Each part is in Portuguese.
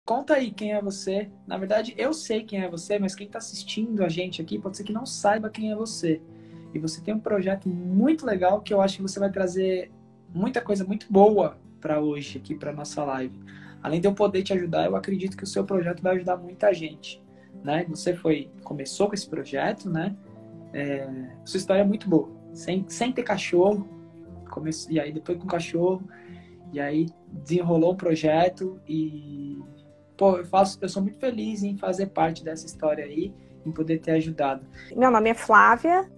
conta aí quem é você. Na verdade, eu sei quem é você, mas quem está assistindo a gente aqui pode ser que não saiba quem é você. E você tem um projeto muito legal que eu acho que você vai trazer muita coisa muito boa para hoje aqui, para nossa live. Além de eu poder te ajudar, eu acredito que o seu projeto vai ajudar muita gente, né? Você começou com esse projeto, né? Sua história é muito boa. Sem ter cachorro, e aí depois com cachorro, e aí desenrolou um projeto e... Pô, eu sou muito feliz em fazer parte dessa história aí, em poder ter ajudado. Meu nome é Flávia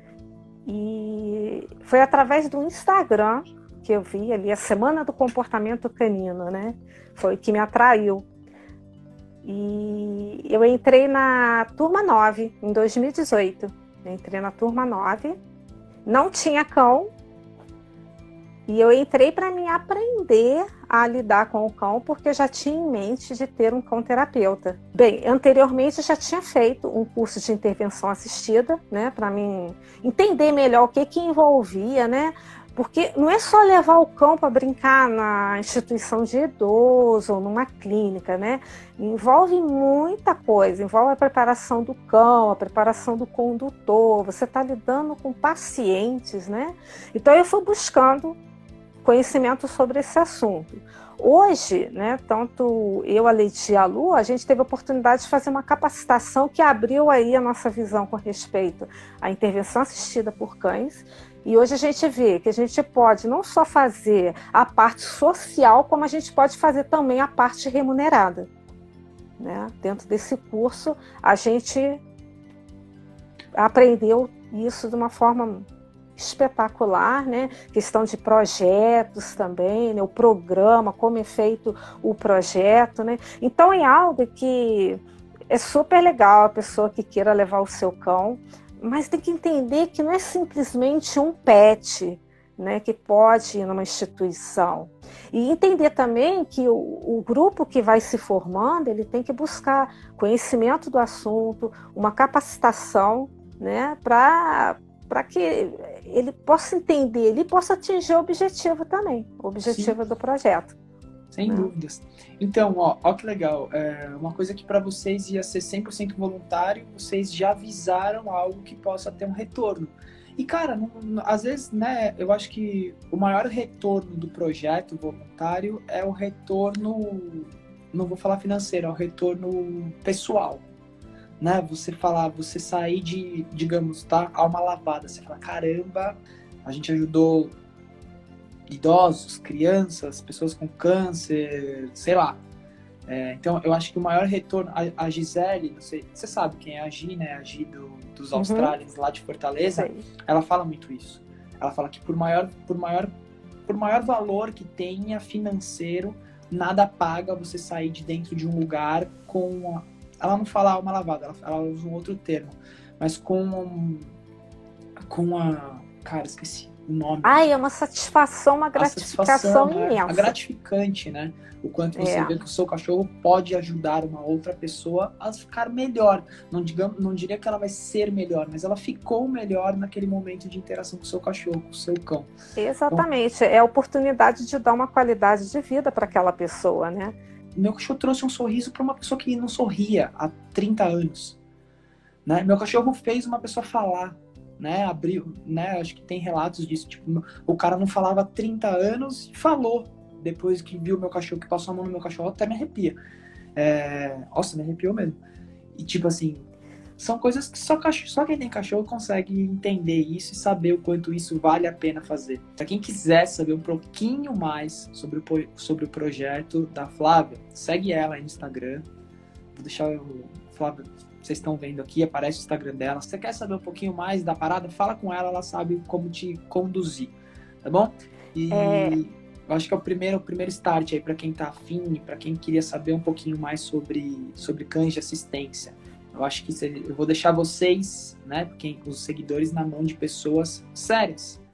e foi através do Instagram que eu vi ali a Semana do Comportamento Canino, né? Foi que me atraiu. E eu entrei na turma 9, em 2018. Eu entrei na turma 9, não tinha cão, e eu entrei para me aprender a lidar com o cão, porque eu já tinha em mente de ter um cão terapeuta. Bem, anteriormente eu já tinha feito um curso de intervenção assistida, né, para mim entender melhor o que envolvia, né, porque não é só levar o cão para brincar na instituição de idoso ou numa clínica, né? Envolve muita coisa, envolve a preparação do cão, a preparação do condutor, você está lidando com pacientes, né? Então eu fui buscando conhecimento sobre esse assunto. Hoje, né, tanto eu, a Leite e a Lu, a gente teve a oportunidade de fazer uma capacitação que abriu aí a nossa visão com respeito à intervenção assistida por cães. E hoje a gente vê que a gente pode não só fazer a parte social, como a gente pode fazer também a parte remunerada, né? Dentro desse curso, a gente aprendeu isso de uma forma espetacular, né? Questão de projetos também, né? O programa, como é feito o projeto, né? Então é algo que é super legal a pessoa que queira levar o seu cão, mas tem que entender que não é simplesmente um pet, né, que pode ir numa instituição. E entender também que o grupo que vai se formando, ele tem que buscar conhecimento do assunto, uma capacitação, né, para que ele possa entender, ele possa atingir o objetivo também, o objetivo Sim. do projeto. Sem dúvidas. Então, ó que legal. Uma coisa que para vocês ia ser 100% voluntário, vocês já visaram algo que possa ter um retorno. E, cara, às vezes, né, eu acho que o maior retorno do projeto voluntário é o retorno, não vou falar financeiro, é o retorno pessoal. Né? Você sair de, digamos, tá, alma lavada. Você fala, caramba, a gente ajudou idosos, crianças, pessoas com câncer, sei lá. Então, eu acho que o maior retorno... A Gisele, não sei, você sabe quem é a Gi, né? A Gi dos Australians, lá de Fortaleza. Ela fala muito isso. Ela fala que por maior valor que tenha financeiro, nada paga você sair de dentro de um lugar com... Ela não fala alma lavada, ela usa um outro termo. Mas com a... Cara, esqueci o nome. É uma satisfação, uma gratificação imensa. É gratificante, né? O quanto você vê que o seu cachorro pode ajudar uma outra pessoa a ficar melhor. Não diria que ela vai ser melhor, mas ela ficou melhor naquele momento de interação com o seu cachorro, com o seu cão. Exatamente. Então, é a oportunidade de dar uma qualidade de vida para aquela pessoa, né? Meu cachorro trouxe um sorriso para uma pessoa que não sorria há 30 anos. Né? Meu cachorro fez uma pessoa falar. Né, abriu, né, acho que tem relatos disso, tipo, o cara não falava há 30 anos e falou, depois que viu meu cachorro, que passou a mão no meu cachorro, até me arrepia. Nossa, me arrepiou mesmo. E tipo assim, são coisas que só quem tem cachorro consegue entender isso e saber o quanto isso vale a pena fazer. Para quem quiser saber um pouquinho mais sobre o projeto da Flávia, segue ela aí no Instagram. Vou deixar o Flávia... Vocês estão vendo aqui, aparece o Instagram dela. Se você quer saber um pouquinho mais da parada, fala com ela, ela sabe como te conduzir, tá bom? E eu acho que é o primeiro start aí para quem tá afim, para quem queria saber um pouquinho mais sobre cães de assistência. Eu acho que eu vou deixar vocês, né, os seguidores, na mão de pessoas sérias,